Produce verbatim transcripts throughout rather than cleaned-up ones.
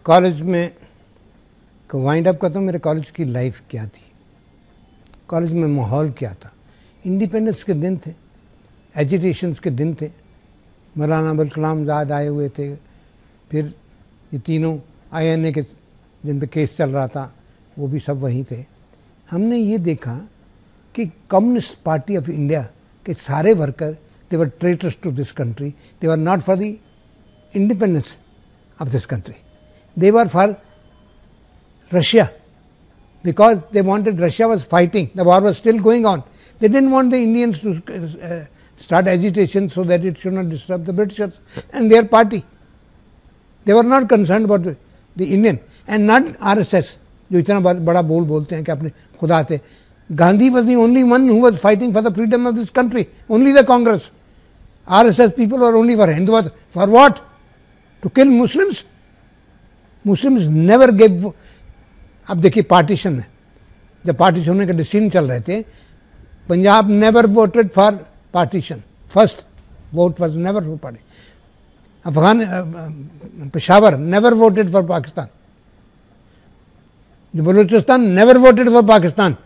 College में wind up करता हूँ, मेरे कॉलेज की लाइफ क्या थी, कॉलेज में माहौल क्या था। इंडिपेंडेंस के दिन थे, एजिटेशंस के दिन थे, मौलाना अबुल कलाम आज़ाद आए हुए थे, फिर ये तीनों आई एन ए के जिन पे केस चल रहा था वो भी सब वहीं थे। हमने ये देखा कि कम्युनिस्ट पार्टी ऑफ इंडिया के सारे worker they were traitors to this country, they were not for the independence of this country. They were for Russia because they wanted, Russia was fighting, the war was still going on. They didn't want the Indians to uh, start agitation so that it should not disturb the Britishers and their party. They were not concerned about the, the Indian and not R S S जो इतना बड़ा बोल बोलते हैं कि अपने खुदा थे. Gandhi was the only one who was fighting for the freedom of this country, only the Congress. R S S people were only for Hindus. For what? To kill Muslims. Muslims never gave. अब देखिए partition में जब partition होने के decision चल रहे थे, Punjab never voted for partition, first vote was never for party. Afghan Peshawar never voted for Pakistan, Baluchistan never voted for Pakistan,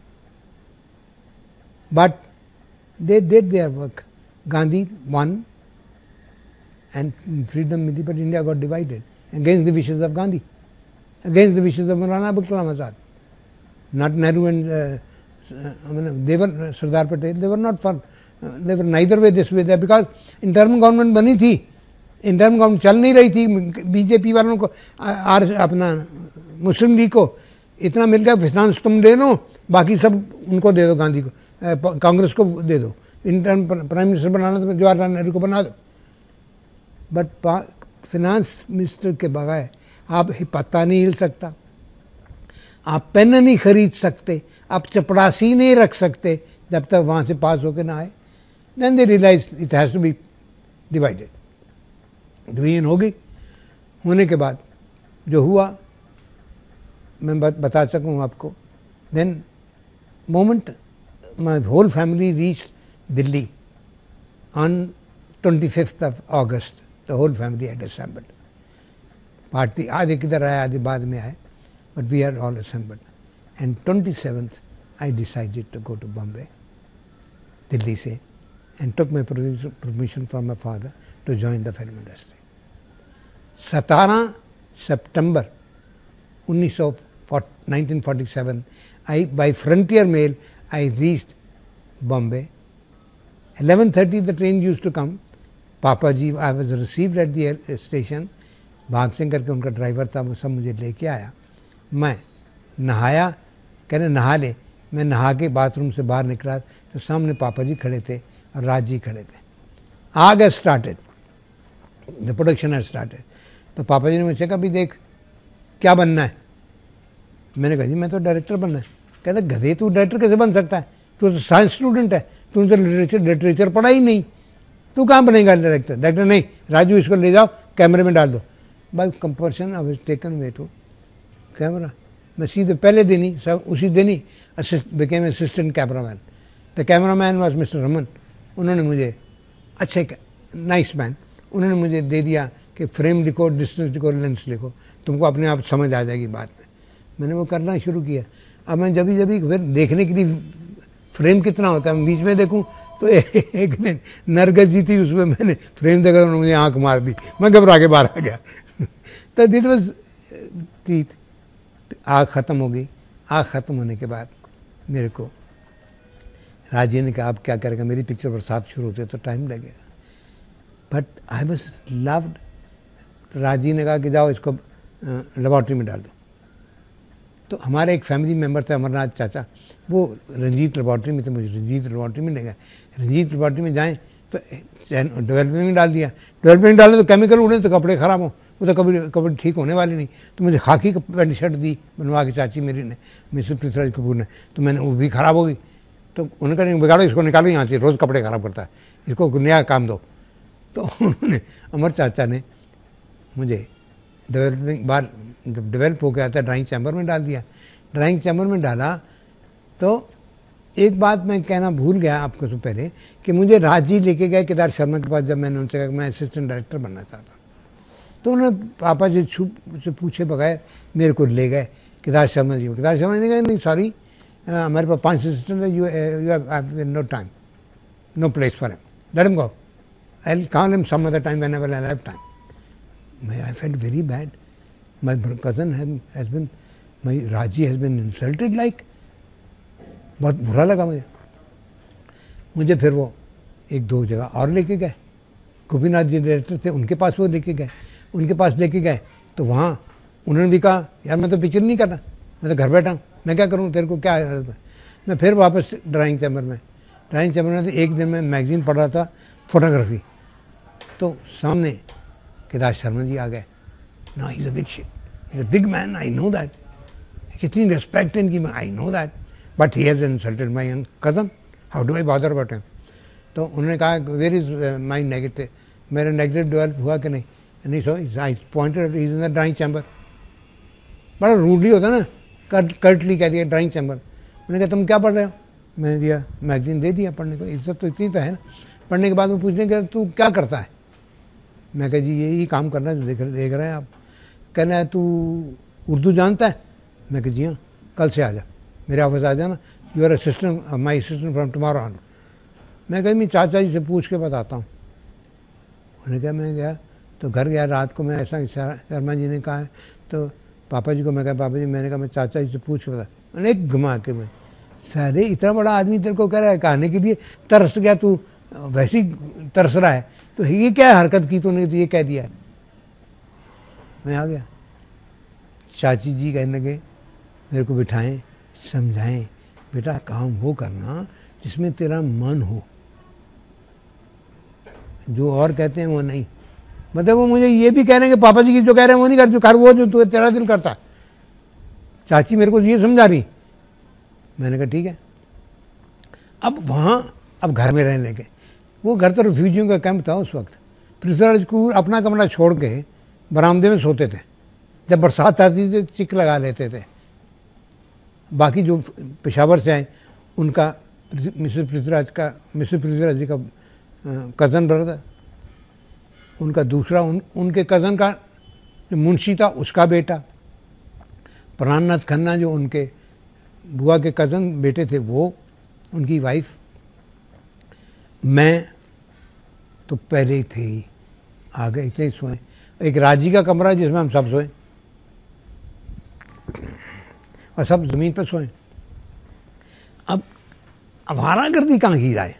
but they did their work. Gandhi won and freedom मिली, but India got divided against the wishes of Gandhi, against the wishes of Maulana Abul Kalam Azad. Not Nehru and uh, I mean, they were Sardar Patel, they were not for, uh, they were neither way this way there, because interim government बनी थी, interim government चल नहीं रही थी. BJP वालों को are अपना मुस्लिम league को इतना मिल गया, फाइनेंस तुम दे दो, बाकी सब उनको दे दो, गांधी को, कांग्रेस को दे दो, इंटर्म प्राइम मिनिस्टर बनाना तो जवाहरलाल नेहरू को बना दो. बट फिनांस मिनिस्टर के बगैर आप पत्ता नहीं हिल सकता, आप पेन नहीं खरीद सकते, आप चपड़ासी नहीं रख सकते जब तक वहाँ से पास होकर ना आए. Then they realise it has to be divided. Division हो गई. होने के बाद जो हुआ मैं बता सकूँ आपको. Then moment my whole family reach Delhi on twenty fifth of August. The whole family had assembled. Party आधे किधर आए, आधे बाद में आए, but we had all assembled. And twenty-seventh, I decided to go to Bombay, Delhi से, and took my permission from my father to join the film industry. सत्रह सितंबर nineteen forty-seven, I by frontier mail I reached Bombay. eleven thirty the train used to come. पापा जी I was received at the station. Bhag Singh करके उनका driver था, वो सब मुझे लेके आया. मैं नहाया, कह रहे नहा ले. मैं नहा के बाथरूम से बाहर निकला तो सामने पापा जी खड़े थे और राज जी खड़े थे. Aag has started, the production has started. तो पापा जी ने मुझसे कहा भी देख क्या बनना है. मैंने कहा जी मैं तो डायरेक्टर बनना है. कहते गधे तू डायरेक्टर कैसे बन सकता है, तू तो साइंस स्टूडेंट है, तू तो लिटरेचर लिटरेचर पढ़ा ही नहीं, तू कहाँ बनेगा डायरेक्टर. डायरेक्टर नहीं, राजू इसको ले जाओ कैमरे में डाल दो. By compulsion I was taken way to camera. मैं सीधे पहले दिन ही सब उसी दिन ही assist became assistant camera man. The camera man was mister Raman. उन्होंने मुझे अच्छे नाइस मैन, उन्होंने मुझे दे दिया कि फ्रेम लिखो, डिस्टेंस लिखो, लेंस लिखो, तुमको अपने आप समझ आ जाएगी बात में. मैंने वो करना शुरू किया. अब मैं जब जब फिर देखने के लिए फ्रेम कितना होता है, मैं बीच में देखूँ तो एक दिन नरगस जी थी, उसमें मैंने फ्रेम देखा, उन्होंने मुझे आँख मार दी, मैं घबरा के बाहर आ गया. तो दिस वाज ठीक. आग ख़त्म हो गई. आग ख़त्म होने के बाद मेरे को राजी ने कहा आप क्या करेगा, मेरी पिक्चर बरसात शुरू होती है तो टाइम लगेगा. But I was loved. Raji ने कहा कि जाओ इसको लेबॉर्ट्री में डाल दो. तो हमारे एक फैमिली मेम्बर थे अमरनाथ चाचा, वो रंजीत लेबॉर्ट्री में थे, मुझे रंजीत लेबॉर्ट्री में ले गए. रंजीत लेबॉर्ट्री में जाएँ तो डेवलपमेंट में डाल दिया. डेवलपमेंट डाले तो केमिकल उड़े तो कपड़े ख़राब हों, वो तो कभी कभी ठीक होने वाली नहीं. तो मुझे खाकी पैंट शर्ट दी बनवा के चाची मेरी ने, मिसेस पृथ्वीराज कपूर ने. तो मैंने वो भी ख़राब हो गई. तो उन्होंने कहा बिगाड़ो इसको, निकालो यहाँ से, रोज़ कपड़े ख़राब करता है, इसको नया काम दो. तो उन्होंने अमर चाचा ने मुझे डेवलपिंग बार जब डेवलप हो गया था ड्राइंग चैम्बर में डाल दिया. ड्राइंग चैम्बर में डाला तो एक बात मैं कहना भूल गया आपको से पहले कि मुझे राजी लेके गए केदार शर्मा के पास. जब मैंने उनसे कहा मैं असिस्टेंट डायरेक्टर बनना चाहता हूँ, तो उन्होंने पापा जी छुप से पूछे बगैर मेरे को ले गए केदार शर्मा जी। केदार शर्मा जी ने कहा नहीं सॉरी, हमारे पास पांच असिस्टेंट है, you you have no time, no place for him, let him go, I will call him some other time whenever I have time. I felt very bad, my cousin has been, my Raji has been insulted like, बहुत बुरा लगा मुझे। मुझे फिर वो एक दो जगह और लेके गए, गोपीनाथ जी डायरेक्टर थे उनके पास वो लेके गए, उनके पास लेके गए तो वहाँ उन्होंने भी कहा यार मैं तो पिक्चर नहीं करना, मैं तो घर बैठा हूँ, मैं क्या करूँ, तेरे को क्या है। मैं फिर वापस ड्राइंग चैम्बर में ड्राइंग चैम्बर में तो एक दिन मैं मैगजीन पढ़ रहा था फोटोग्राफी, तो सामने केदार शर्मा जी आ गए। ना he is a big shit, is a big man, I know that, कितनी रिस्पेक्ट इनकी, I know that, but he has insulted my young cousin, how do I bother about him. तो उन्होंने कहा वेयर इज़ माई नेगेटिव, मेरा negative develop हुआ कि नहीं, नहीं so I pointed is in the drawing chamber. बड़ा रूडली होता ना, कट कर्टली कह दिया ड्राइंग चैम्बर। मैंने कहा तुम क्या पढ़ रहे हो, मैंने दिया मैगजीन दे दिया पढ़ने को, इज्जत तो इतनी तो है ना। पढ़ने के बाद वो पूछने के तू क्या करता है, मैं कहा जी यही काम करना है, देख देख रहे हैं आप। कहना है तू उर्दू जानता है, मैं कहा जी हाँ, कल से आ जा मेरे ऑफिस आ जाना, you are assistant my assistant from tomorrow on. मैं कहा मैं चाचा जी से पूछ के बताता हूँ। उन्होंने कहा मैं गया तो घर गया रात को, मैं ऐसा शर्मा जी ने कहा है तो पापा जी को मैं कहा पापा जी, मैंने कहा मैं चाचा जी से पूछ के बता, मैंने एक घुमा के मैं सारे इतना बड़ा आदमी तेरे को कह रहा है कहने के लिए, तरस गया तू, वैसे ही तरस रहा है, तो ये क्या हरकत की तूने, तो ये कह दिया है। मैं आ गया, चाची जी कहने लगे मेरे को बिठाएं समझाएं, बेटा काम वो करना जिसमें तेरा मन हो, जो और कहते हैं वो नहीं। मतलब वो मुझे ये भी कह रहे हैं कि पापा जी की जो कह रहे हैं वो नहीं कर, जो कर वो जो तू तेरा दिल करता। चाची मेरे को ये समझा रही, मैंने कहा ठीक है। अब वहाँ अब घर में रहने के, वो घर तो रिफ्यूजियों का कैंप था उस वक्त। पृथ्वीराज को अपना कमरा छोड़ के बरामदे में सोते थे, जब बरसात आती थी चिक लगा लेते थे। बाकी जो पेशावर से आए उनका मिसेस पृथ्वीराज का मिसेस पृथ्वीराज जी का कज़न ब्रदर, उनका दूसरा उन, उनके कज़न का जो मुंशी था उसका बेटा, प्राणनाथ खन्ना जो उनके बुआ के कज़न बेटे थे वो, उनकी वाइफ, मैं तो पहले ही थे ही आ गए, इतने ही सोए। एक राजी का कमरा जिसमें हम सब सोए और सब ज़मीन पर सोए। अब आवारागर्दी कहाँ की जाए,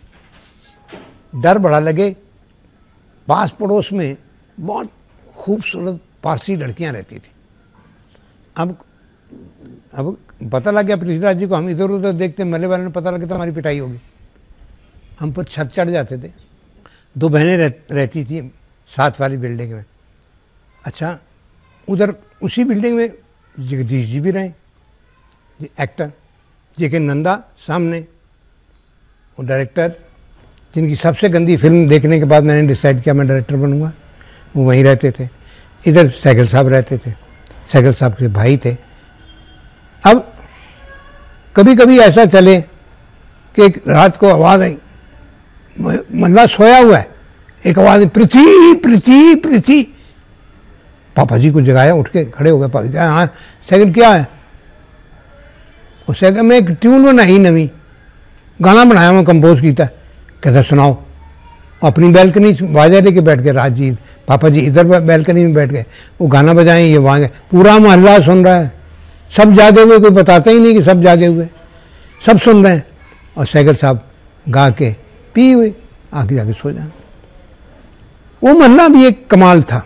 डर बड़ा लगे। पास पड़ोस में बहुत खूबसूरत पारसी लड़कियां रहती थी। अब अब पता लग गया पृथ्वीराज जी को, हम इधर उधर देखते, मले वाले ने पता लग गया तो हमारी पिटाई होगी। हम पर छत चढ़ जाते थे। दो बहनें रह, रहती थी साथ वाली बिल्डिंग में। अच्छा, उधर उसी बिल्डिंग में जगदीश जी भी रहे, एक्टर जे के नंदा सामने, वो डायरेक्टर जिनकी सबसे गंदी फिल्म देखने के बाद मैंने डिसाइड किया मैं डायरेक्टर बनूंगा, वो वहीं रहते थे। इधर सैगल साहब रहते थे, सैगल साहब के भाई थे। अब कभी कभी ऐसा चले कि एक रात को आवाज़ आई, मल्ला सोया हुआ है, एक आवाज़ पृथ्वी पृथ्वी पृथ्वी। पापा जी को जगाया, उठ के खड़े हो गए। पापा जी कहा हाँ सैगल क्या है, उस सैगल में एक ट्यून बनाई नवी, गाना बनाया मैं कंपोज किया, कहता सुनाओ। अपनी बैल्कनी बाजा लेके बैठ गए, राजी पापा जी इधर बैल्कनी में बैठ गए, वो गाना बजाएं, ये वहाँ गए, पूरा मोहल्ला सुन रहा है, सब जागे हुए, कोई बताता ही नहीं कि सब जागे हुए, सब सुन रहे हैं। और सैगल साहब गा के पी हुए आगे जाके सो जाना। वो मोहल्ला भी एक कमाल था।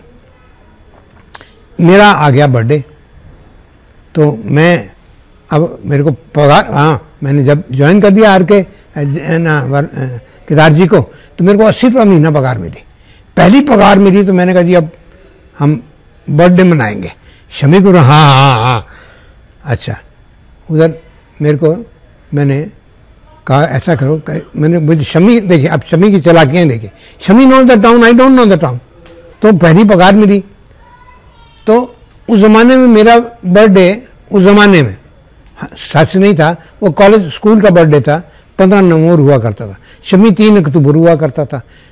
मेरा आ गया बर्थडे, तो मैं अब मेरे को पगार, हाँ मैंने जब ज्वाइन कर दिया आर के ना केदार जी को, तो मेरे को अस्सी रुपये महीना पगार मिली। पहली पगार मिली तो मैंने कहा जी अब हम बर्थडे मनाएंगे। शमी को हाँ हाँ हाँ अच्छा। उधर मेरे को मैंने कहा ऐसा करो, मैंने मुझे शमी देखिए, अब शमी की चालाकियाँ देखिए, Shammi knows the town, I don't know the town. तो पहली पगार मिली, तो उस ज़माने में मेरा बर्थडे, उस ज़माने में सच नहीं था, वो कॉलेज स्कूल का बर्थडे था, पंद्रह नवंबर हुआ करता था, शमी तीन अक्टूबर हुआ करता था।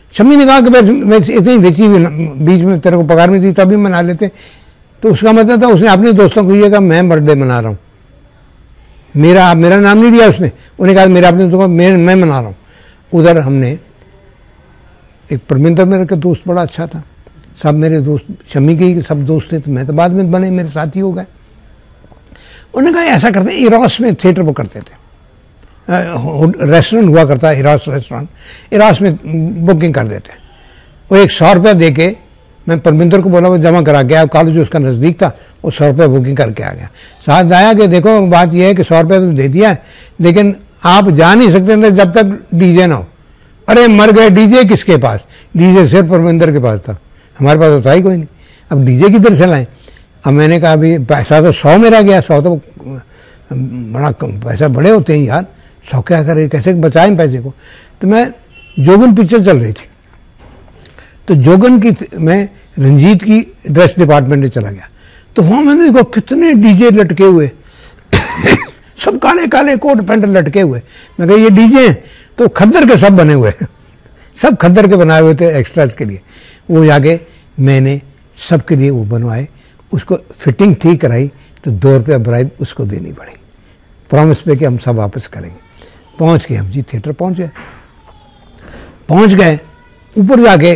शम्मी ने कहा कि बस इतनी बेची हुई बीच में तेरे को पगार में दी तभी मना लेते। तो उसका मतलब था उसने अपने दोस्तों को ये कहा मैं बर्थडे मना रहा हूँ, मेरा मेरा नाम नहीं लिया उसने, उन्हें कहा मेरे अपने दोस्तों को मैं मैं मना रहा हूँ। उधर हमने एक परमिंदर मेरे का दोस्त बड़ा अच्छा था, सब मेरे दोस्त शम्मी के ही सब दोस्त थे, तो मैं तो बाद में बने मेरे साथी हो गए। उन्होंने कहा ऐसा करते हैं, इरास में थिएटर वो करते थे, रेस्टोरेंट हुआ करता है इरास रेस्टोरेंट, इरास में बुकिंग कर देते। वो एक सौ रुपया दे के मैं परमिंदर को बोला वो जमा करा गया, कॉलेज उसका नज़दीक था, वो सौ रुपया बुकिंग करके आ गया। साथ आया कि देखो बात यह है कि सौ रुपया तो दे दिया है लेकिन आप जा नहीं सकते अंदर जब तक डीजे ना हो। अरे मर गए, डीजे किसके पास, डीजे सिर्फ परमिंदर के पास था, हमारे पास तो था ही कोई नहीं, अब डीजे किधर से लाएं। अब मैंने कहा अभी पैसा तो सौ मेरा गया, सौ तो बड़ा पैसा बड़े होते हैं यार, सौ क्या करे, कैसे बचाएं पैसे को। तो मैं जोगन पिक्चर चल रही थी, तो जोगन की मैं रंजीत की ड्रेस डिपार्टमेंट में चला गया, तो वहाँ मैंने देखो कितने डीजे लटके हुए सब काले काले कोट पैंट लटके हुए। मैं कहा ये डीजे हैं, तो खद्दर के सब बने हुए सब खद्दर के बनाए हुए थे एक्स्ट्राज के लिए। वो जाके मैंने सबके लिए वो बनवाए, उसको फिटिंग ठीक कराई, तो दो रुपया ब्राइब उसको देनी पड़ी, प्रॉमिस पे कि हम सब वापस करेंगे। पहुंच गए हम जी, थिएटर पहुंच गए पहुंच गए ऊपर जाके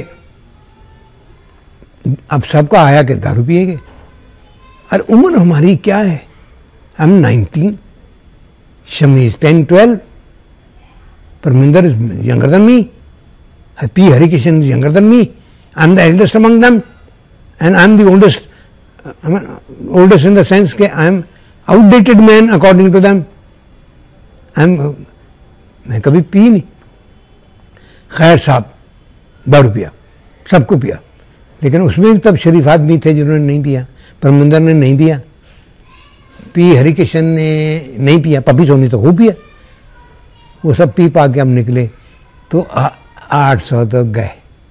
अब सबका आया कि दारू पिएंगे। और उम्र हमारी क्या है, हम nineteen, Shammi is ten twelve, Parminder is younger than me, P Harikishan is younger than me, I am the eldest among them and I am the oldest, oldest in the sense के I am outdated man according to them. I am, मैं कभी P नहीं। खैर साहब दारू पिया, सबको पिया, लेकिन उसमें भी तब शरीफ आदमी थे जिन्होंने नहीं पिया। परमिंदर ने नहीं पिया, पी हरिकिशन ने नहीं पिया, पपी सोनी तो खूब पिया। वो सब पी पा के हम निकले तो आठ सौ तो गए,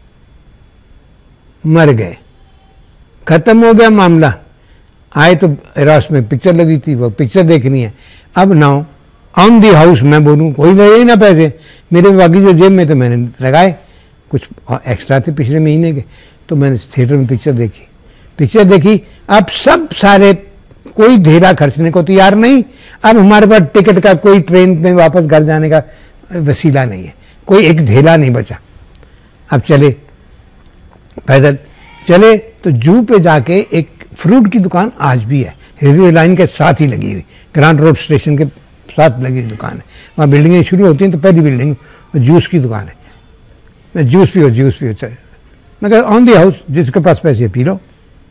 मर गए, खत्म हो गया मामला। आए तो इरास में पिक्चर लगी थी, वो पिक्चर देखनी है। अब नाउ ऑन दी हाउस मैं बोलूँ कोई दे ही ना पैसे, मेरे बाकी जो जेब में तो मैंने लगाए, कुछ एक्स्ट्रा थे पिछले महीने के, तो मैंने थिएटर में पिक्चर देखी पिक्चर देखी अब सब सारे कोई धेरा खर्चने को तैयार नहीं। अब हमारे पास टिकट का कोई ट्रेन में वापस घर जाने का वसीला नहीं है, कोई एक ढेला नहीं बचा। अब चले पैदल चले तो जू पे जाके एक फ्रूट की दुकान आज भी है, रेलवे लाइन के साथ ही लगी हुई, ग्रांड रोड स्टेशन के साथ लगी हुई दुकान है। वहाँ बिल्डिंगें शुरू होती हैं तो पहली बिल्डिंग जूस की दुकान है, मैं जूस पियो जूस पियो चले। मैं कहा ऑन दी हाउस, जिसके पास पैसे पी लो।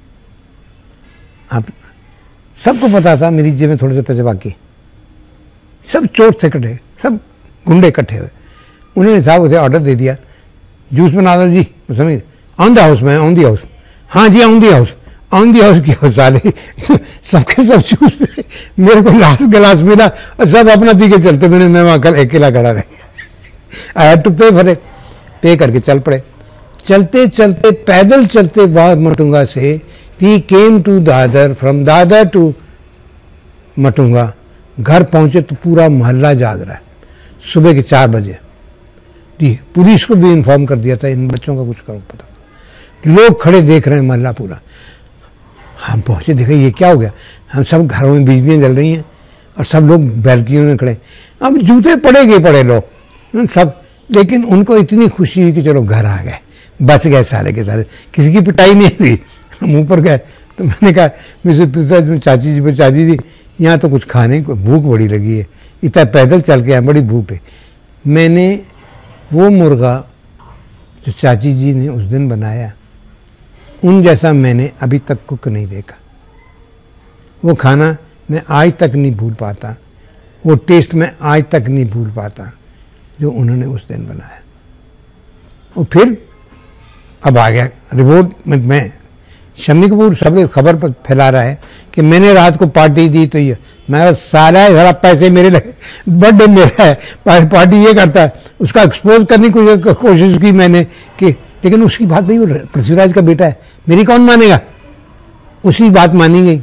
आप सबको पता था मेरी जेब में थोड़े से पैसे बाकी, सब चोर थे इकट्ठे, सब गुंडे इकट्ठे हुए। उन्होंने साहब उसे ऑर्डर दे दिया जूस बना दो जी, समझ ऑन द हाउस में, ऑन दी हाउस, हाँ जी on the house, on the house क्या साले सबके सब जूस पे, मेरे को लास्ट गिलास मिला और सब अपना पी के चलते, मैंने मैं वहाँ कल अकेला खड़ा रह गया। I had to pay for it, pay करके चल पड़े। चलते चलते पैदल चलते वहाँ मटुंगा से we came to Dadar, from Dadar to Matunga. घर पहुंचे तो पूरा मोहल्ला जाग रहा है, सुबह के चार बजे जी। पुलिस को भी इन्फॉर्म कर दिया था इन बच्चों का कुछ करो पता, लोग खड़े देख रहे हैं मोहल्ला पूरा। हम पहुंचे, देखा ये क्या हो गया, हम सब घरों में बिजलियाँ जल रही हैं और सब लोग बैल्कनियों में खड़े। अब जूते पड़े गए पड़े लोग सब, लेकिन उनको इतनी खुशी हुई कि चलो घर आ गए, बच गए सारे के सारे, किसी की पिटाई नहीं हुई। हम ऊपर गए तो मैंने कहा मिसेज चाची जी, चाची जी यहाँ तो कुछ खाने को भूख बड़ी लगी है, इतना पैदल चल के आए, बड़ी भूख है। मैंने वो मुर्गा जो चाची जी ने उस दिन बनाया, उन जैसा मैंने अभी तक कुक नहीं देखा। वो खाना मैं आज तक नहीं भूल पाता, वो टेस्ट मैं आज तक नहीं भूल पाता जो उन्होंने उस दिन बनाया। और फिर अब आ गया रिपोर्ट में, मैं शम्मी कपूर सब खबर पर फैला रहा है कि मैंने रात को पार्टी दी, तो ये मेरा साला है, सारा पैसे मेरे लगे, बर्थडे मेरा है, पार्टी ये करता है। उसका एक्सपोज करने की कोशिश की मैंने कि, लेकिन उसकी बात भाई वो पृथ्वीराज का बेटा है, मेरी कौन मानेगा, उसी बात मानी गई।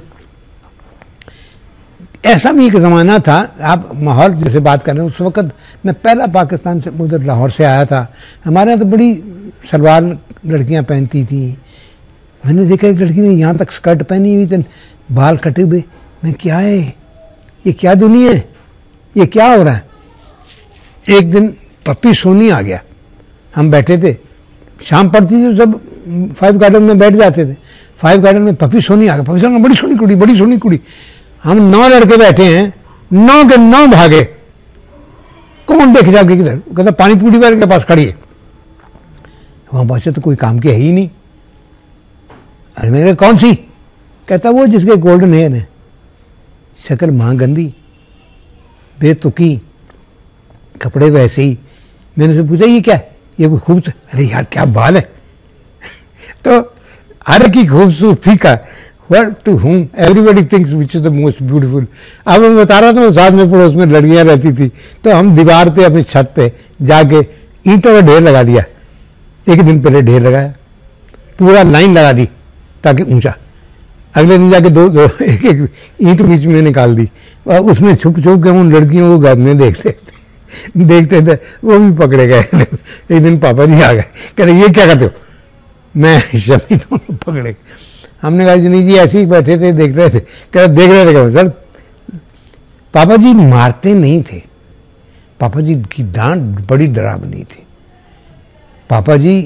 ऐसा भी एक ज़माना था, आप माहौल जैसे बात कर रहे हैं, उस वक़्त मैं पहला पाकिस्तान से उधर लाहौर से आया था। हमारे यहाँ तो बड़ी सलवार लड़कियां पहनती थी। मैंने देखा एक लड़की ने यहाँ तक स्कर्ट पहनी हुई थी, बाल कटे हुए। मैं क्या है ये, क्या दुनिया है, ये क्या हो रहा है। एक दिन पप्पी सोनी आ गया, हम बैठे थे, शाम पड़ती थी तो सब फाइव गार्डन में बैठ जाते थे। फाइव गार्डन में पप्पी सोनी आ गया। पप्पी सोनी बड़ी सोनी कुड़ी, बड़ी सोनी कुड़ी। हम नौ लड़के बैठे हैं, नौ के नौ भागे। कौन देख जाके किधर, कहता पानी पूरी वाले के पास खड़ी है। वहां पहुंचे तो कोई काम की है ही नहीं। अरे मैंने कहा कौन सी, कहता वो जिसके गोल्डन हेयर है, शक्ल मां गंदी, बेतुकी, कपड़े वैसे ही। मैंने उससे पूछा ये क्या है, ये कोई खूबसूरत, अरे यार क्या बाल है। तो हर की खूबसूरती का What to whom everybody thinks which is the most beautiful। अब मैं बता रहा था, साथ में पड़ोस में लड़कियां रहती थी, तो हम दीवार पे अपनी छत पे जाके ईंटों का ढेर लगा दिया। एक दिन पहले ढेर लगाया, पूरा लाइन लगा दी ताकि ऊंचा। अगले दिन जाके दो दो एक एक ईंट बीच में निकाल दी, और उसमें छुप छुप के उन लड़कियों को घर में देखते थे देखते थे, वो भी पकड़े गए। एक दिन पापा जी आ गए, कह रहे ये क्या करते हो। मैं शमी दोनों पकड़े। हमने कहा जी नहीं जी ऐसे ही बैठे थे, देख रहे थे। कह रहे देख रहे थे, कह सर पापा जी मारते नहीं थे, पापा जी की डांट बड़ी डरावनी थी। पापा जी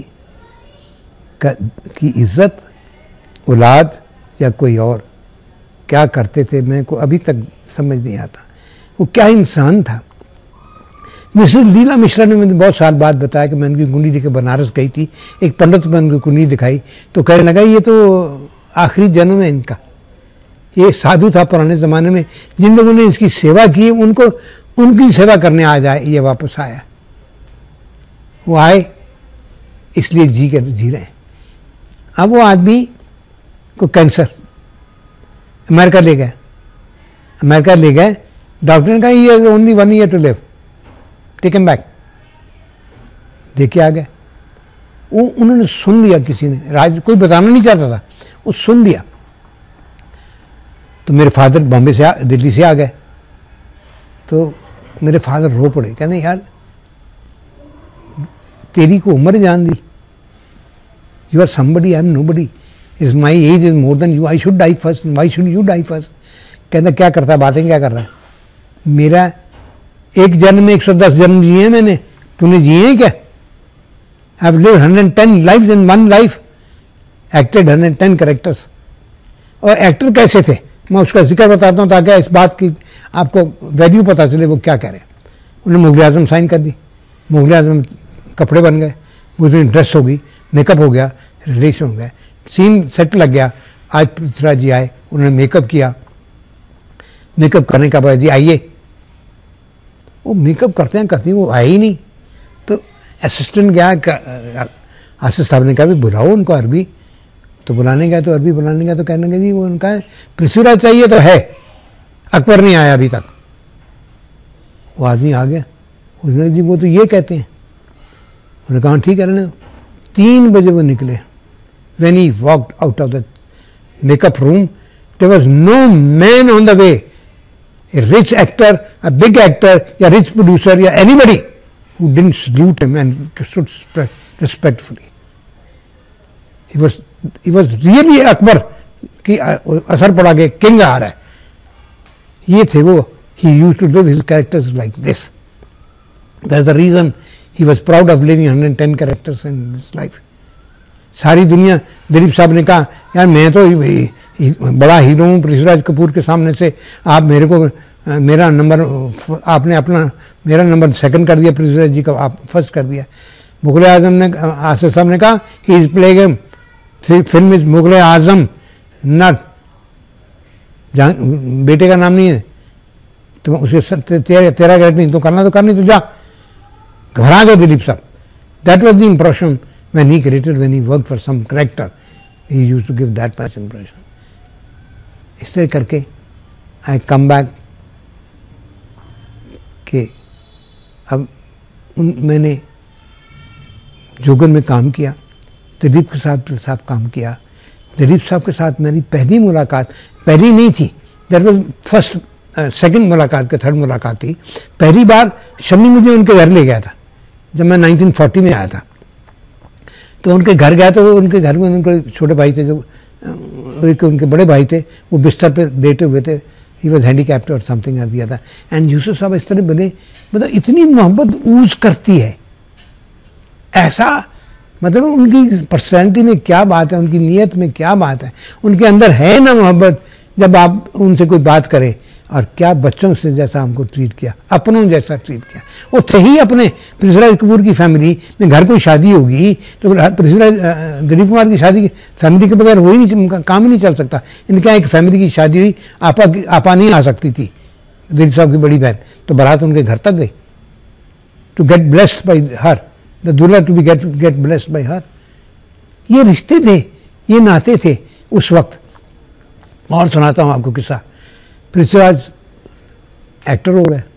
की इज्जत औलाद या कोई और क्या करते थे, मैं को अभी तक समझ नहीं आता। वो क्या इंसान था। मिसेस लीला मिश्रा ने मुझे बहुत साल बाद बताया कि मैं उनकी कुंडली लेकर बनारस गई थी। एक पंडित में उनकी कुंडली दिखाई तो कहने लगा ये तो आखिरी जन्म है इनका। ये साधु था पुराने ज़माने में, जिन लोगों ने इसकी सेवा की उनको उनकी सेवा करने आ जाए, ये वापस आया। वो आए इसलिए जी कर जी रहे हैं। अब वो आदमी को कैंसर, अमेरिका ले गए। अमेरिका ले गए, डॉक्टर ने कहा ये only one year to live, take him back. देखे आ गए। वो उन्होंने सुन लिया, किसी ने, राज कोई बताना नहीं चाहता था, वो सुन लिया। तो मेरे फादर बॉम्बे से आ, दिल्ली से आ गए। तो मेरे फादर रो पड़े, कहते यार तेरी को उम्र जान दी, you are somebody, I am nobody, is my age is more than you, I should die first, why should you die first. कहता क्या करता है, बातें क्या कर रहा है, मेरा एक जन्म में एक सौ दस जन्म जिए मैंने, तूने जिए हैं क्या। I've lived one hundred ten lives in one life, acted one hundred ten characters. और एक्टर कैसे थे मैं उसका जिक्र बताता हूँ ताकि इस बात की आपको वैल्यू पता चले वो क्या कह रहे हैं। उन्होंने मुगल आजम साइन कर दी, मुगल आजम कपड़े बन गए, वो ड्रेस हो गई, मेकअप हो गया, रिलेशन हो गया, सीन सेट लग गया। आज पृथ्वीराज जी आए, उन्होंने मेकअप किया। मेकअप करने का बाद जी आइए, वो मेकअप करते हैं करते हैं वो आए ही नहीं। तो असिस्टेंट गया, आसिफ साहब ने कहा भी बुलाओ उनको अरबी। तो बुलाने गया तो अरबी बुलाने गया तो कहने लगे जी वो उनका है पृथ्वीराज चाहिए तो है, अकबर नहीं आया अभी तक। वो आदमी आ गया, उसने जी वो तो ये कहते हैं। उन्होंने कहा ठीक है रहने दो। तीन बजे वो निकले। When he walked out of the makeup room there was no man on the way, a rich actor, a big actor, या rich producer, या anybody who didn't salute him and stood respectfully. He was, he was really Akbar की असर पड़ा के king आ रहा है। ये थे वो। He used to live his characters like this. That's the reason he was proud of living one hundred ten characters in his life. सारी दुनिया, दिलीप साहब ने कहा यार मैं तो बड़ा हीरो हूँ पृथ्वीराज कपूर के सामने से, आप मेरे को मेरा नंबर, आपने अपना मेरा नंबर सेकंड कर दिया, पृथ्वीराज जी का आप फर्स्ट कर दिया। मुगल आजम ने, आसिफ साहब ने कहा he is playing him, film is Mughal Azam not, बेटे का नाम नहीं है तो उसके तेरा तेरा कैरेक्टर नहीं तो करना तो करनी तो जा। घबरा गए दिलीप साहब। That was the impression when he created, when he worked for some character, he used to give that much impression. इस तरह करके I come back कि अब उन मैंने जोगन में काम किया, दिलीप के साथ साथ काम किया। दिलीप साहब के साथ मेरी पहली मुलाकात, पहली नहीं थी, दैट वाज फर्स्ट सेकंड मुलाकात के थर्ड मुलाकात थी। पहली बार शमी मुझे उनके घर ले गया था जब मैं नाइनटीन फोर्टी में आया था। तो उनके घर गया तो उनके घर में उनके छोटे भाई थे, जो एक उनके बड़े भाई थे, वो बिस्तर पे लेटे हुए थे, ही वॉज हैंडीकैप्ड और समथिंग कर दिया था। एंड यूसुफ साहब इस तरह बने, मतलब इतनी मोहब्बत ऊज करती है, ऐसा मतलब उनकी पर्सनैलिटी में क्या बात है, उनकी नीयत में क्या बात है, उनके अंदर है ना मोहब्बत। जब आप उनसे कोई बात करें, और क्या बच्चों से जैसा हमको ट्रीट किया, अपनों जैसा ट्रीट किया। वो थे ही अपने। पृथ्वीराज कपूर की फैमिली में घर कोई शादी होगी तो पृथ्वीराज दिलीप कुमार की शादी फैमिली के बगैर हो ही नहीं, काम ही नहीं चल सकता। इनके यहाँ एक फैमिली की शादी हुई, आपा की आपा नहीं आ सकती थी, दिलीप साहब की बड़ी बहन, तो बारात उनके घर तक गई to get blessed by her, the दूल्हा to be get get blessed by her. ये रिश्ते थे, ये नाते थे उस वक्त। और सुनाता हूँ आपको किस्सा। पृथ्वीराज एक्टर हो गए,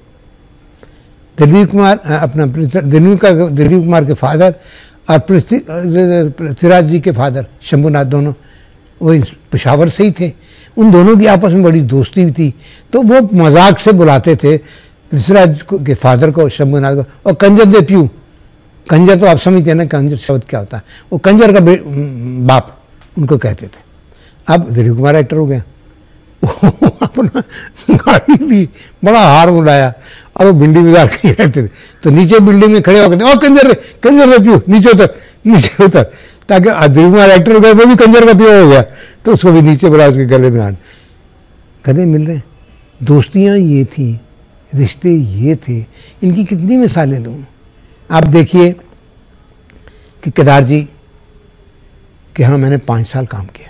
दिलीप कुमार अपना दिलीप का दिलीप कुमार के फादर और पृथ्वीराज जी के फादर शंभुनाथ, दोनों वो पेशावर से ही थे। उन दोनों की आपस में बड़ी दोस्ती भी थी, तो वो मजाक से बुलाते थे पृथ्वीराज के फादर को, शंभुनाथ को, और कंजर दे प्यू। कंजर तो आप समझते हैं ना कंजर शब्द क्या होता है, वो कंजर का बाप उनको कहते थे। अब दिलीप कुमार एक्टर हो गया, अपना गाड़ी ली, बड़ा हार बुलाया, और वो भिंडी बाजार कहीं रहते थे, तो नीचे बिल्डिंग में खड़े होकर ओ कंजर कंजर का पियो, नीचे उतर नीचे उतर, ताकि दिलीप कुमार एक्टर हो गया, वो भी कंजर का पियो हो गया, तो उसको भी नीचे बुला, उसके गले में हाथ, गले मिल रहे। दोस्तियाँ ये थी, रिश्ते ये थे। इनकी कितनी मिसालें दूँ। आप देखिए कि केदार जी के यहाँ मैंने पाँच साल काम किया।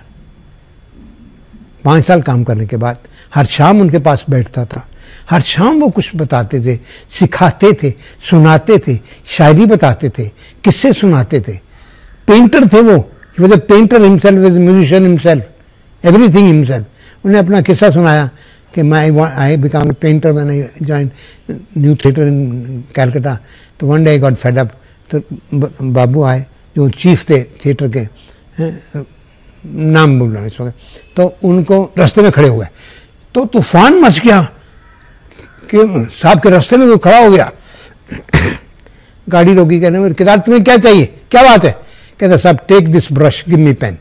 पाँच साल काम करने के बाद हर शाम उनके पास बैठता था, हर शाम वो कुछ बताते थे, सिखाते थे, सुनाते थे, शायरी बताते थे, किस्से सुनाते थे। पेंटर थे वो, he was a painter himself, was musician himself, everything himself. उन्हें अपना किस्सा सुनाया कि मैं I become a painter when I join New Theatres in Calcutta. तो one day I got fed up. तो बाबू आए जो चीफ थे थिएटर के, हैं, नाम बोल रहा इस वक्त, तो उनको रास्ते में खड़े हो गए, तो तूफान मच गया कि साहब के रास्ते में वो खड़ा हो गया। गाड़ी रोकी, कहने में केदार तुम्हें क्या चाहिए, क्या बात है? कहता साहब take this brush, give me pen.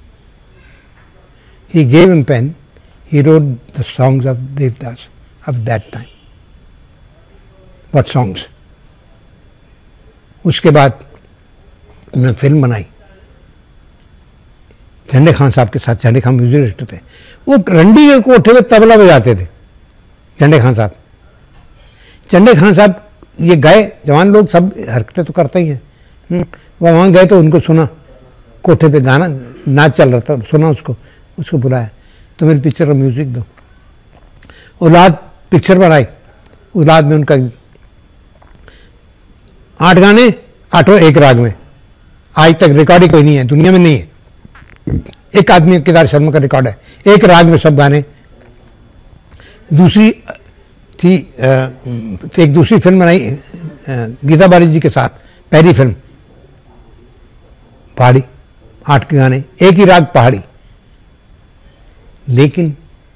He gave him pen, he wrote the songs of Devdas of that time. What songs? उसके बाद उन्होंने फिल्म बनाई झंडे खान साहब के साथ। झंडे खान म्यूजिक डायरेक्टर थे, वो रंडी के कोठे में तबला बजाते थे झंडे खान साहब। झंडे खान साहब ये गए, जवान लोग सब हरकतें तो करते ही हैं, वो वहाँ गए तो उनको सुना, कोठे पे गाना नाच चल रहा था, सुना उसको, उसको बुलाया, तो मेरी पिक्चर का म्यूजिक दो। औलाद पिक्चर बनाई, औलाद में उनका आठ गाने, आठों एक राग में, आज तक रिकॉर्ड ही कोई नहीं है, दुनिया में नहीं है। एक आदमी केदार शर्मा का रिकॉर्ड है, एक राग में सब गाने। दूसरी थी एक दूसरी फिल्म बनाई गीता बारी जी के साथ, पहली फिल्म पहाड़ी, आठ के गाने, एक ही राग पहाड़ी। लेकिन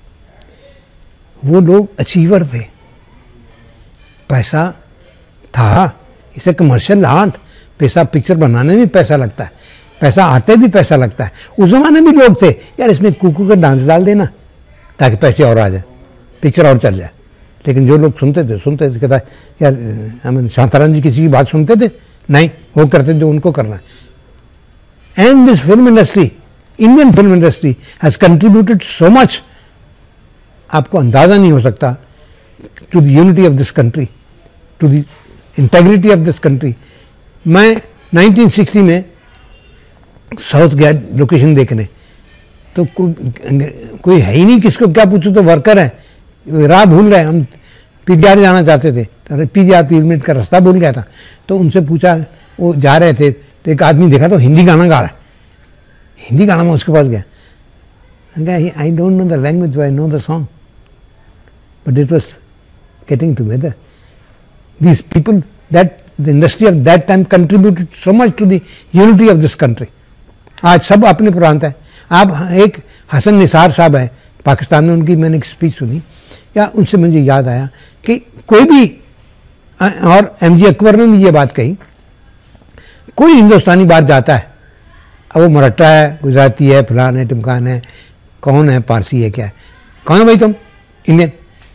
वो लोग अचीवर थे, पैसा था, इसे कमर्शियल आर्ट, पैसा पिक्चर बनाने में पैसा लगता है, पैसा आते भी पैसा लगता है। उस जमाने में लोग थे यार इसमें कुकू का डांस डाल देना ताकि पैसे और आ जाए, पिक्चर और चल जाए। लेकिन जो लोग सुनते थे सुनते थे कहता यार हम शांताराम जी किसी की बात सुनते थे नहीं, वो करते जो उनको करना है। And this film industry, Indian film industry has contributed so much, आपको अंदाजा नहीं हो सकता, to the unity of this country, to the integrity of this country. मैं नाइनटीन सिक्सटी में साउथ गया लोकेशन देखने, तो को, कोई है ही नहीं, किसको क्या पूछो, तो वर्कर है, राह भूल गए। हम पीजीआर जाना चाहते थे, तो पीजीआर पीर मिनट का रास्ता भूल गया था, तो उनसे पूछा, वो जा रहे थे, तो एक आदमी देखा तो हिंदी गाना गा रहा है, हिंदी गाना में उसके पास गया, I don't know the language, I know the song, but it was getting together. These people, that the industry of that time contributed so much to the unity of this country. आज सब अपने प्रांत है। आप एक हसन निसार साहब है पाकिस्तान में, उनकी मैंने एक स्पीच सुनी, या उनसे मुझे याद आया कि कोई भी, और एम जी अकबर ने भी ये बात कही, कोई हिंदुस्तानी बाहर जाता है अब वो मराठा है, गुजराती है, फलान है, टिमकान है, कौन है, पारसी है, क्या है, कौन है भाई तुम, इंडियन।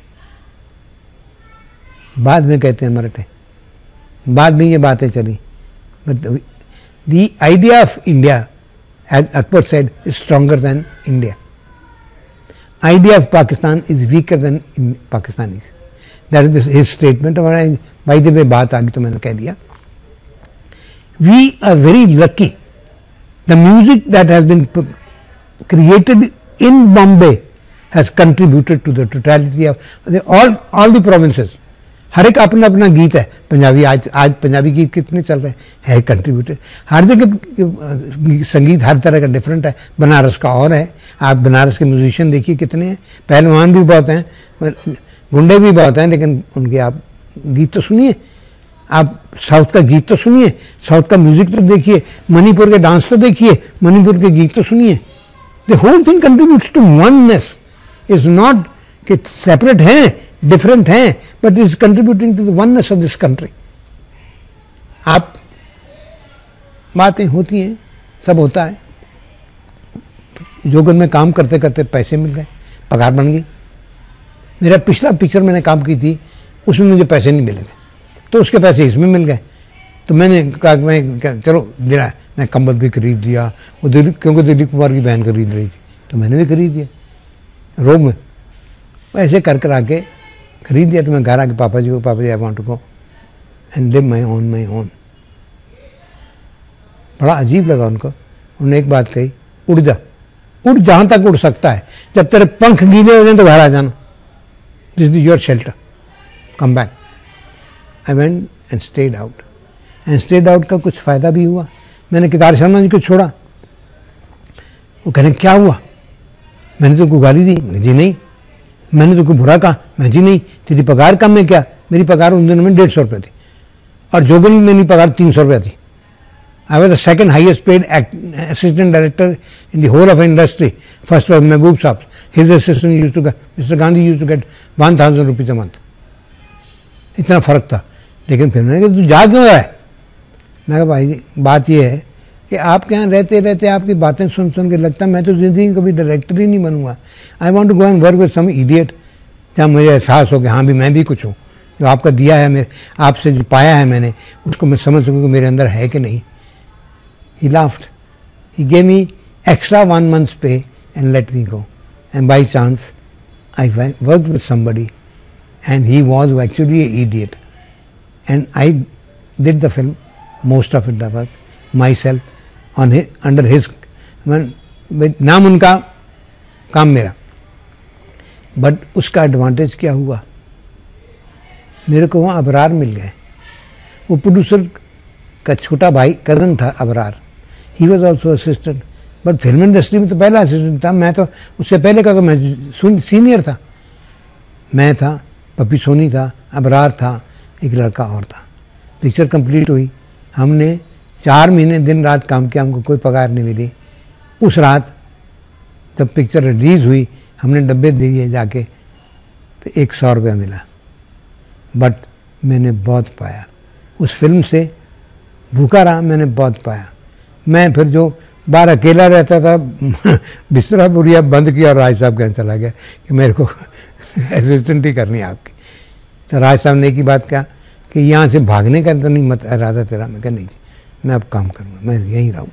बाद में कहते हैं मराठे, बाद में ये बातें चली। But the idea of India, as Akbar said, is stronger than India. Idea of Pakistan is weaker than Pakistanis. That is his statement. By the way बात आ गई तो मैंने कह दिया। We are very lucky. The music that has been created in Bombay has contributed to the totality of all all the provinces. हर एक अपना अपना गीत है। पंजाबी आज आज पंजाबी गीत कितने चल रहे हैं, है कंट्रीब्यूटेड। हर जगह संगीत हर तरह का डिफरेंट है। बनारस का और है। आप बनारस के म्यूजिशियन देखिए कितने हैं, पहलवान भी बहुत हैं, गुंडे भी बहुत हैं, लेकिन उनके आप गीत तो सुनिए। आप साउथ का गीत तो सुनिए, साउथ का म्यूजिक तो देखिए, मणिपुर के डांस तो देखिए, मणिपुर के गीत तो सुनिए। The whole thing contributes to oneness. Is not कि सेपरेट हैं, डिफरेंट हैं, but is contributing to the oneness of this country. आप बातें होती हैं, सब होता है। जोगन में काम करते करते पैसे मिल गए, पगार बन गई। मेरा पिछला पिक्चर मैंने काम की थी, उसमें मुझे पैसे नहीं मिले थे, तो उसके पैसे इसमें मिल गए। तो मैंने कहा मैं चलो दिला, मैं कंबल भी खरीद लिया, वो दिलीप, क्योंकि दिलीप कुमार की बहन खरीद रही थी, तो मैंने भी खरीद दिया रोब में। ऐसे कर कर आके खरीद दिया। तो मैं घर आके पापा जी को, पापा जी I want to go and live my own my own. बड़ा अजीब लगा उनको। उन्होंने एक बात कही, उड़ जा, उड़ जहां तक उड़ सकता है, जब तेरे पंख गीले हो जाए तो घर आ जाना, this is your shelter, come back. I went and stayed out and stayed out का कुछ फायदा भी हुआ। मैंने केदार शर्मा जी को छोड़ा। वो कह रहे क्या हुआ, मैंने तो को गाली दी, जी नहीं। मैंने तो कोई बुरा कहा, मैं जी नहीं। तेरी पगार कम है क्या? मेरी पगार उन दिनों में डेढ़ सौ रुपये थी और जोगन में मेरी पगार तीन सौ रुपये थी। I was the second highest paid assistant director in the whole of industry. First was Mehboob Sahab, his assistant use to get, Mister Gandhi use to get one thousand rupees a month. इतना फर्क था। लेकिन फिर मैंने कहा तू जा क्यों रहा है? मैं कहा भाई जी बात यह है कि आपके यहाँ रहते रहते आपकी बातें सुन सुन के लगता मैं तो ज़िंदगी कभी डायरेक्टर ही नहीं बनूंगा। I want to go and work with some idiot, जहाँ मुझे एहसास हो कि हाँ भी मैं भी कुछ हूँ, जो आपका दिया है, मेरे आपसे जो पाया है मैंने, उसको मैं समझ सकूँ कि मेरे अंदर है कि नहीं। He laughed, he gave me extra one months pay and let me go. And by chance I work with somebody and he was actually a idiot and I did the film, most of it the work myself on his, under his नाम उनका, काम मेरा। But उसका advantage क्या हुआ, मेरे को वहाँ अबरार मिल गए। वो प्रोड्यूसर का छोटा भाई कज़न था Abrar, he was also assistant. But film industry में तो पहला असिस्टेंट था मैं, तो उससे पहले का तो मैं सीनियर था। मैं था, पप्पी सोनी था, अबरार था, एक लड़का और था। पिक्चर कंप्लीट हुई, हमने चार महीने दिन रात काम किया, हमको कोई पगार नहीं मिली। उस रात जब पिक्चर रिलीज़ हुई, हमने डब्बे दिए जाके, तो एक सौ रुपया मिला। बट मैंने बहुत पाया उस फिल्म से, भूखा रहा, मैंने बहुत पाया। मैं फिर जो बाहर अकेला रहता था, बिस्तरा बुरिया बंद किया और राज साहब कहने चला गया कि मेरे को असिस्टेंट ही करनी है आपकी। तो राज साहब ने एक ही बात कहा कि यहाँ से भागने का तो नहीं मत इरादा तेरा? मैं कहा नहीं जी, मैं अब काम करूँगा, मैं यहीं रहूँगा।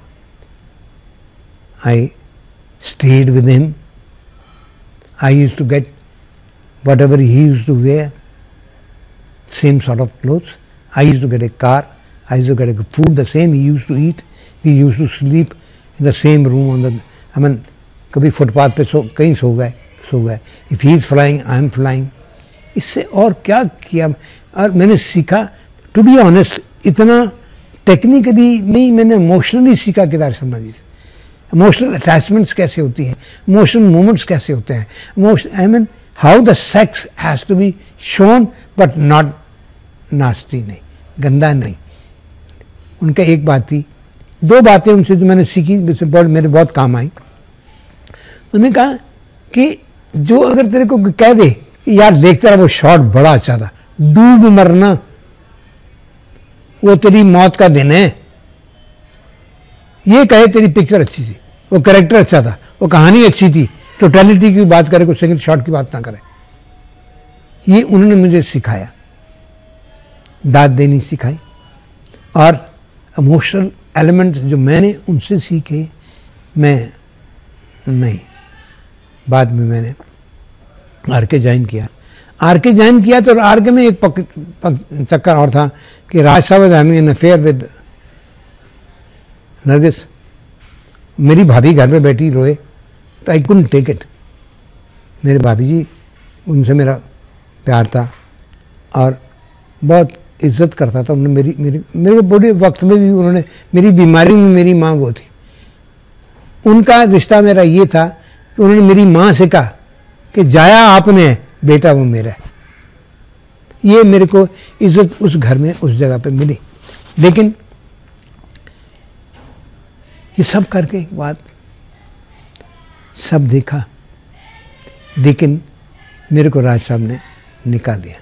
I stayed with him. I used to get whatever he used to wear, same sort of clothes. I used to get a car, I used to get a food the same he used to eat, he used to sleep in the same room on the, I mean कभी footpath पे सो, कहीं सो गए सो गए if he is flying I am flying. इससे और क्या किया। और मैंने सीखा, टू बी ऑनेस्ट, इतना टेक्निकली नहीं, मैंने इमोशनली सीखा केदार शर्मा जी से। इमोशनल अटैचमेंट्स कैसे होती हैं, इमोशनल मोमेंट्स कैसे होते हैं, emotion, I mean how the sex has to be shown but not nasty, नहीं गंदा नहीं। उनका एक बात थी, दो बातें उनसे जो मैंने सीखी, जिससे बहुत मेरे बहुत काम आई। उन्होंने कहा कि जो अगर तेरे को कह दे यार देखता रहा वो शॉट बड़ा अच्छा था, डूब मरना, वो तेरी मौत का दिन है। ये कहे तेरी पिक्चर अच्छी थी, वो कैरेक्टर अच्छा था, वो कहानी अच्छी थी, टोटलिटी की बात करे, कुछ सेकंड शॉट की बात ना करे। ये उन्होंने मुझे सिखाया, दाद देनी सिखाई, और इमोशनल एलिमेंट्स जो मैंने उनसे सीखे, मैं नहीं। बाद में मैंने आर के ज्वाइन किया। आर के ज्वाइन किया तो आर के में एक पक, पक, चक्कर और था कि Raj Sahab was having an affair with Nargis. मेरी भाभी घर में बैठी रोए तो आई कुडंट टेक इट। मेरे भाभी जी, उनसे मेरा प्यार था और बहुत इज्जत करता था। उन्होंने मेरी मेरी मेरे बड़े वक्त में भी उन्होंने, मेरी बीमारी में मेरी माँ वो थी। उनका रिश्ता मेरा ये था कि उन्होंने मेरी माँ से कहा कि जाया आपने, बेटा वो मेरा है। ये मेरे को इज्जत उस घर में, उस जगह पे मिली। लेकिन ये सब करके बाद सब देखा, लेकिन मेरे को राज साहब ने निकाल दिया।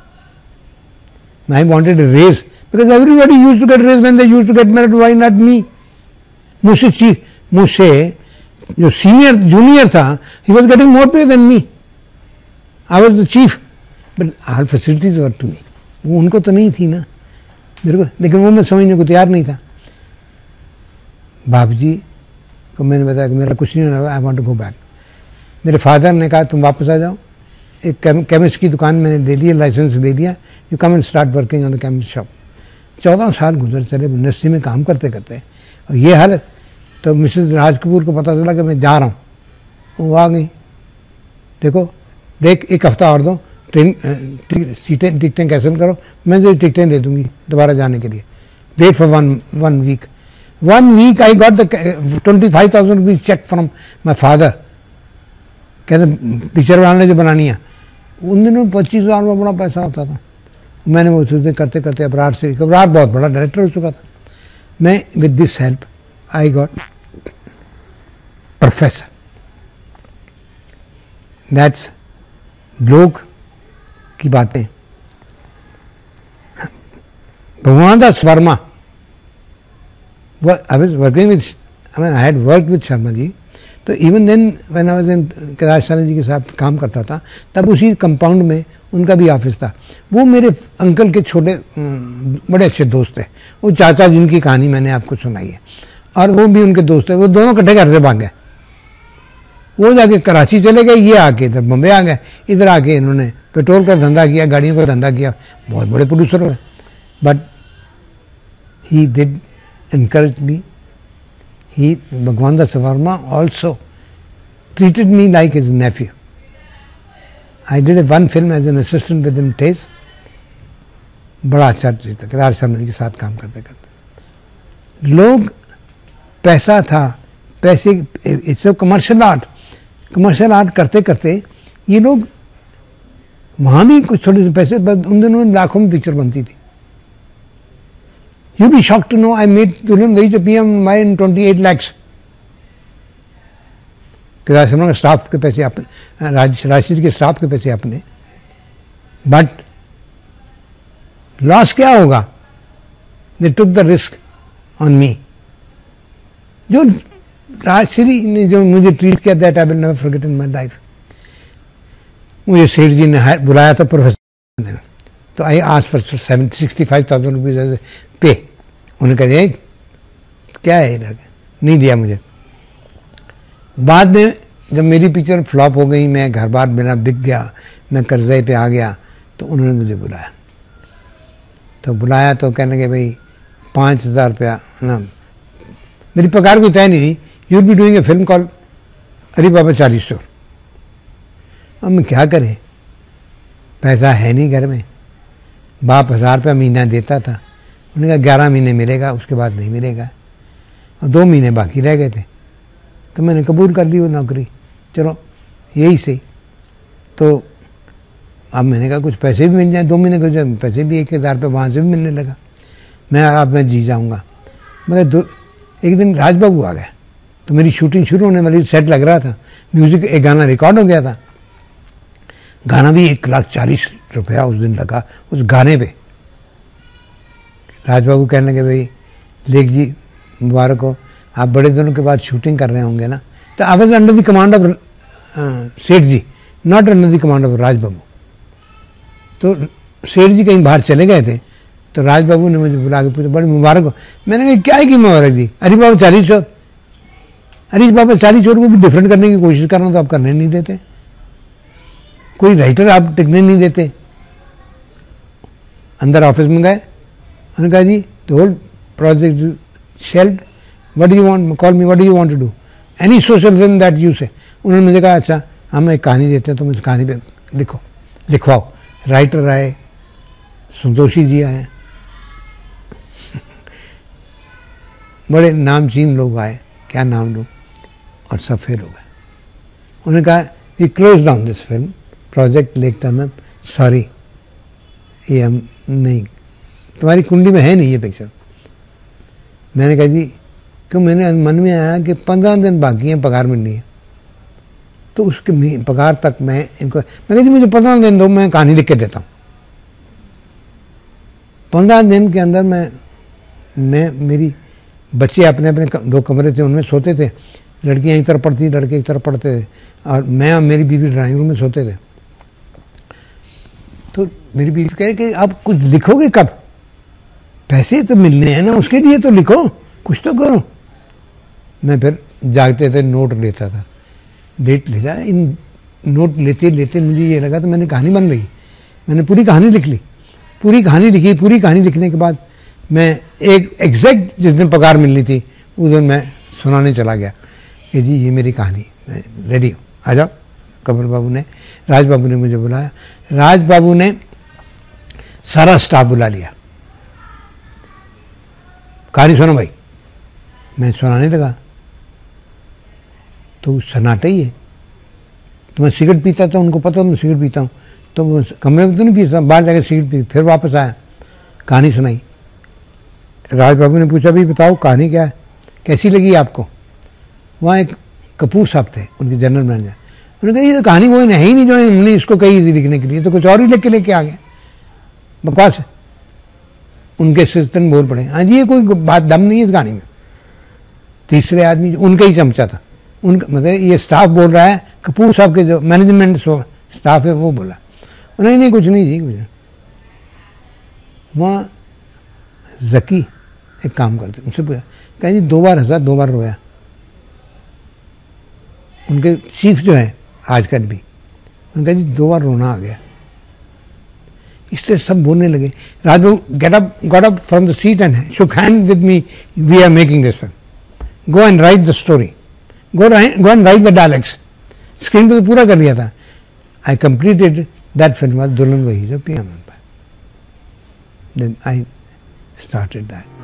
I wanted a raise because everybody used to get raise when they used to get married. Why not me? मुझसे चीफ, मुझसे जो सीनियर जूनियर था, he was getting more pay than me. I was the chief, but all facilities were to me. वो उनको तो नहीं थी ना मेरे को, लेकिन वो मैं समझने को तैयार नहीं था। बाबू जी को मैंने बताया कि मेरा कुछ नहीं होना, I want to go back. मेरे फादर ने कहा तुम वापस आ जाओ, एक केमिस्ट की दुकान मैंने ले लिया, लाइसेंस ले लिया, you come and start working on the chemist shop. चौदह साल गुजर चले इंडस्ट्री में काम करते करते, और ये हालत। तो मिसेस राज कपूर को पता चला कि मैं जा रहा हूँ, वो आ गई, देखो देख एक हफ्ता और दो, ट्रेन सीटें टिकटें कैंसिल करो, मैं जो टिकटें दे दूँगी दोबारा जाने के लिए। Wait for one one week one week I got the twenty five thousand rupees cheque from my father. कहते पिक्चर बनाने जो बनानी है, उन दिनों पच्चीस हज़ार में बड़ा पैसा होता था। मैंने वो चीज़ें करते करते अबरार से, अबरार बहुत बड़ा डायरेक्टर हो चुका था। मैं with this help I got professor. That's लोग की बातें। Bhagwan Das Verma, I was working with, I mean I had worked with Sharma ji. तो even then when I was in Kailash Sani ji के साथ काम करता था, तब उसी कंपाउंड में उनका भी ऑफिस था। वो मेरे अंकल के छोटे बड़े अच्छे दोस्त थे। वो चाचा जिनकी कहानी मैंने आपको सुनाई है, और वो भी उनके दोस्त है। वो दोनों इकट्ठे घर से भाग गए। वो जाके कराची चले गए, ये आके इधर बम्बई आ गए। इधर आके इन्होंने पेट्रोल का धंधा किया, गाड़ियों का धंधा किया, बहुत बड़े प्रोड्यूसर हुए। But he did encourage me. He, Bhagwan Das Verma, also treated me like his nephew. I did a one film as an assistant with him, Taste. बड़ा अच्छा चीज था, केदार शर्मा जी के साथ काम करते करते। लोग, पैसा था, पैसे, it's commercial art. Commercial art करते करते ये लोग, वहाँ भी कुछ थोड़े से पैसे, उन दिनों में लाखों में पिक्चर बनती थी। You'll be shocked to know I made दुल्हन वही जो पी एम माई इन अट्ठाईस lakhs। केदार शर्मा के स्टाफ के पैसे अपने, राज राजश्री के स्टाफ के पैसे अपने। बट लॉस क्या होगा? They took the risk on me. जो राजश्री ने जो मुझे ट्रीट किया, that I will never forget in my life. मुझे सेठ जी ने बुलाया था प्रोफेसर ने, तो I asked for seven sixty five thousand rupees as pay. उन्होंने कहा ये क्या है लड़का, नहीं दिया मुझे। बाद में जब मेरी पिक्चर फ्लॉप हो गई, मैं घर बार मेरा बिक गया, मैं कर्जे पे आ गया, तो उन्होंने मुझे बुलाया। तो बुलाया तो कहने के भाई पाँच हज़ार रुपया ना, मेरी पगार कोई तय नहीं हुई। You will be doing a film call अरे बाबा चालीस सौ। अब मैं क्या करें, पैसा है नहीं घर में। बाप हज़ार रुपया महीना देता था, उन्होंने कहा ग्यारह महीने मिलेगा, उसके बाद नहीं मिलेगा, और दो महीने बाकी रह गए थे। तो मैंने कबूल कर ली वो नौकरी, चलो यही सही। तो अब मैंने कहा कुछ पैसे भी मिल जाए, दो महीने कुछ पैसे भी एक हज़ार रुपये वहाँ से भी मिलने लगा। मैं अब मैं जी जाऊँगा। मगर दो एक दिन राज बाबू आ गए, तो मेरी शूटिंग शुरू होने वाली, सेट लग रहा था, म्यूज़िक एक गाना रिकॉर्ड हो गया था। गाना भी एक लाख चालीस रुपया उस दिन लगा उस गाने पे। राज बाबू कहने लगे भाई लेख जी मुबारक हो, आप बड़े दिनों के बाद शूटिंग कर रहे होंगे ना, तो I was under the command of Seth ji, not under the command of Raj Babu. तो सेठ जी कहीं बाहर चले गए थे, तो राज बाबू ने मुझे बुला के पूछा बड़ी मुबारक हो। मैंने कहा क्या है कि मुबारक दी? अरे बाबा चालीस चोर, अरे बाबा चालीस चोर को भी डिफरेंट करने की कोशिश कर रहा हूँ तो आप करने नहीं देते, कोई राइटर आप टिकने नहीं देते। अंदर ऑफिस में गए, उन्होंने कहा जी the whole project shelved, what do you want, call me, what do you want to do, any social film that you say. उन्होंने मुझे कहा अच्छा हम एक कहानी देते हैं, तो मुझे कहानी पे लिखो, लिखवाओ। राइटर आए, संतोषी जी आए, बड़े नामचीन लोग आए, क्या नाम लूँ, और सब फेल हो गए। उन्होंने कहा we close down this film project Lekh Tandon, sorry ये हम नहीं, तुम्हारी कुंडली में है नहीं ये पिक्चर। मैंने कहा जी क्यों? मैंने मन में आया कि पंद्रह दिन बाकी हैं पगार मिलनी है, तो उसके पगार तक मैं इनको, मैं कहा जी मुझे पंद्रह दिन दो, मैं कहानी लिख के देता हूँ। पंद्रह दिन के अंदर मैं मैं मेरी बच्चे अपने अपने दो कमरे थे उनमें सोते थे, लड़कियाँ एक तरफ पढ़ती, लड़के एक तरफ पढ़ते थे, और मैं और मेरी बीवी ड्राइंग रूम में सोते थे। तो मेरी बीवी कह रही कि आप कुछ लिखोगे कब? पैसे तो मिलने हैं ना, उसके लिए तो लिखो, कुछ तो करो। मैं फिर जागते थे नोट लेता था, डेट लेता, इन नोट लेते लेते मुझे ये लगा तो मैंने कहानी बन रही। मैंने पूरी कहानी लिख ली, पूरी कहानी लिखी। पूरी कहानी लिखने के बाद मैं एक एग्जैक्ट जिस दिन पगार मिलनी थी उस दिन मैं सुनाने चला गया कि जी ये मेरी कहानी, मैं रेडी हूँ, आ जाओ। कपूर बाबू ने, राज बाबू ने मुझे बुलाया, राज बाबू ने सारा स्टाफ बुला लिया, कहानी सुनो भाई। मैं सुनाने लगा तो सन्नाटा ही है। तो मैं सिगरेट पीता था, उनको पता मैं सिगरेट पीता हूँ, तो कमरे में तो नहीं पीता, बाहर जाकर सिगरेट पी, फिर वापस आया, कहानी सुनाई। राज बाबू ने पूछा भी बताओ कहानी क्या है, कैसी लगी आपको? वहाँ एक कपूर साहब थे, उनके जनरल मैनेजर। उन्होंने कहा ये तो कहानी वो है ही नहीं जो हमने इसको कही थी लिखने के लिए, तो कुछ और ही लिख के लेके आ गए, बकवास है। उनके असिस्टेंट बोल पड़े, हाँ जी ये कोई बात दम नहीं है इस कहानी में। तीसरे आदमी जो उनका ही चमचा था, उनका मतलब ये स्टाफ बोल रहा है, कपूर साहब के जो मैनेजमेंट स्टाफ है वो बोला। उन्होंने नहीं कुछ नहीं जी कुछ। वहाँ जकी एक काम करते, उनसे पूछा, कहा जी दो बार हंसा दो बार रोया। उनके चीफ जो है आजकल भी, उनका जी दो बार रोना आ गया। इसलिए सब बोलने लगे, Raju get up got up from the seat and shook hand with me, we are making this film, go and write the story, go go and write the dialogues. Screen पे तो पूरा कर लिया था। आई कंप्लीटेड दैट फिल्म, दुल्हन वही जो पिया मन पर। Then I started that.